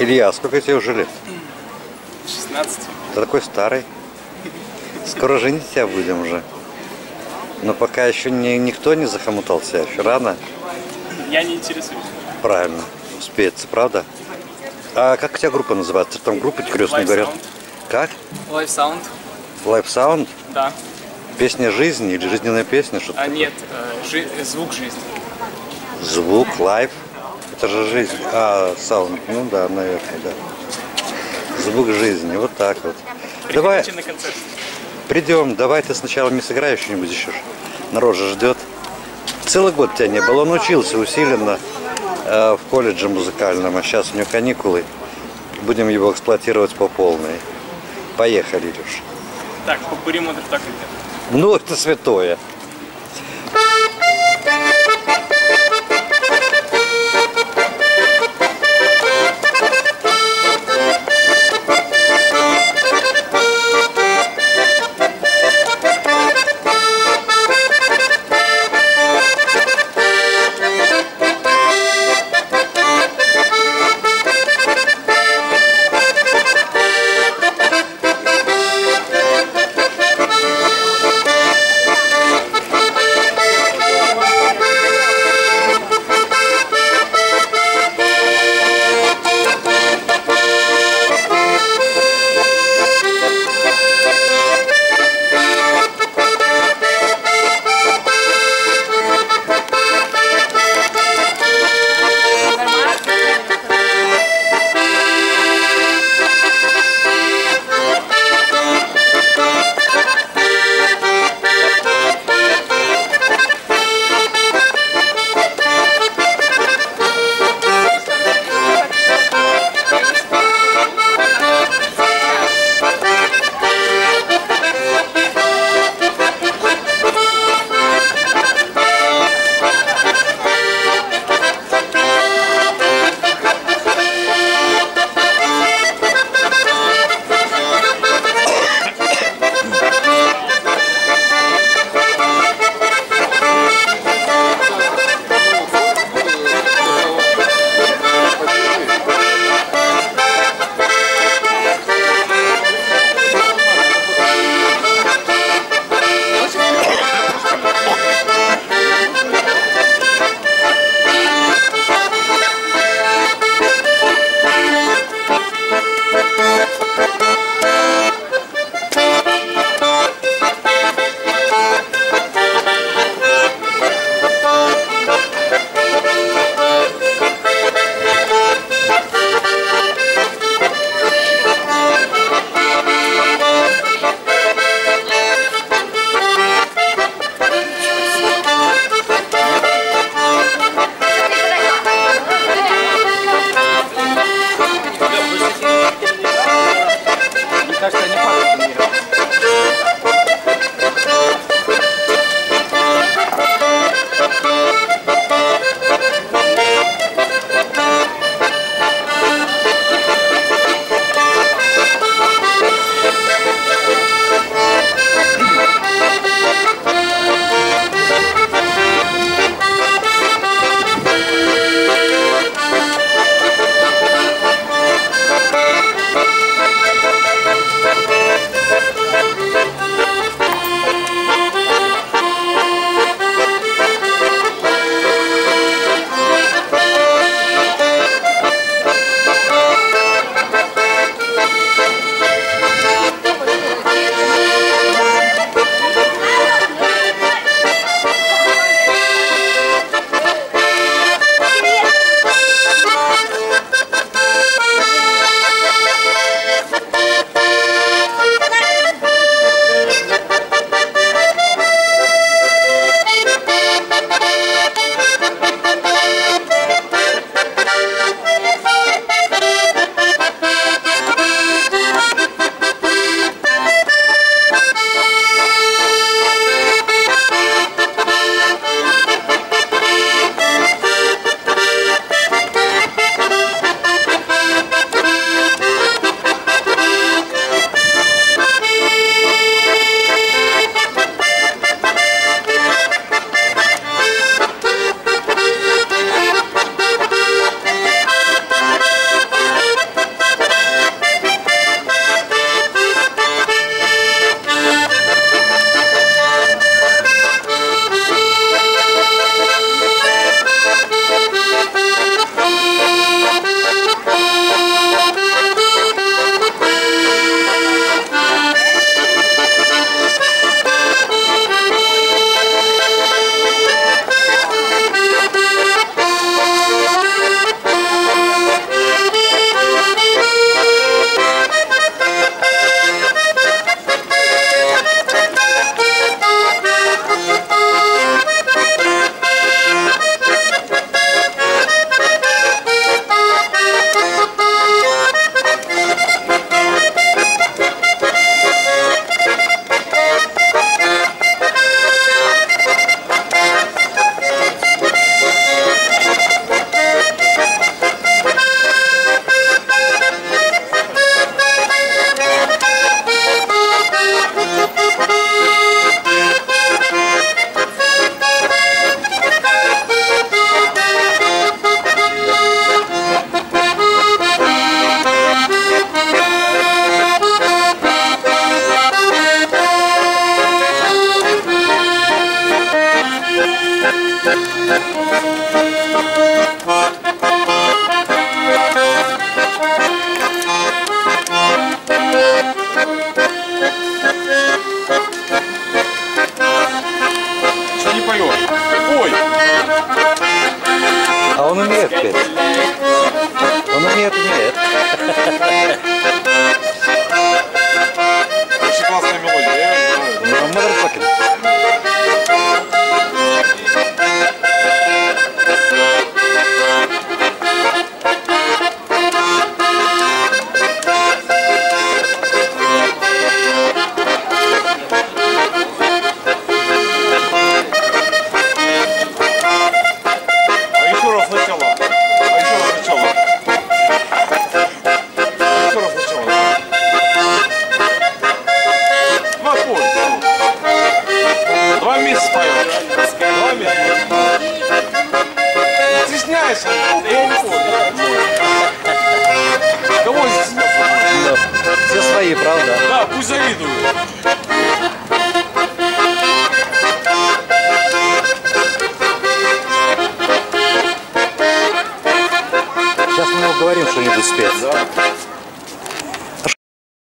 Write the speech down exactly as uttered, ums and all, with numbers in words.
Илья, а сколько тебе уже лет? шестнадцать. Ты такой старый. Скоро женить тебя будем уже. Но пока еще не, никто не захомутал тебя, еще рано. Я не интересуюсь. Правильно, успеется, правда? А как у тебя группа называется? Там группы крестные Live говорят. Sound. Как? Live Sound? Live Sound? Да. Песня жизни или жизненная песня? Что-то А такое? нет, э, жи- звук жизни. Звук, лайв. Это же жизнь. А, саунд. Ну да, наверное, да. Звук жизни. Вот так вот. Давай. Приходите на концерт. Придем. Давай ты сначала мне сыграешь что-нибудь еще. Народ же ждет. Целый год тебя не было. Он учился усиленно э, в колледже музыкальном. А сейчас у него каникулы. Будем его эксплуатировать по полной. Поехали, Илюш. Так, попури модер так идет. Ну, это святое. Нет, нет. Очень классная мелодия, я ее знаю. Ну, Motherfucking. А еще раз сначала. А еще раз сначала. Еще раз сначала. Два пой. Два месяца поем. Два месяца. Стесняешься? Я не понял. Кого здесь стесняться? Все свои, правда? Да, пусть завидуют. Сейчас мы уговорим что-нибудь спеть.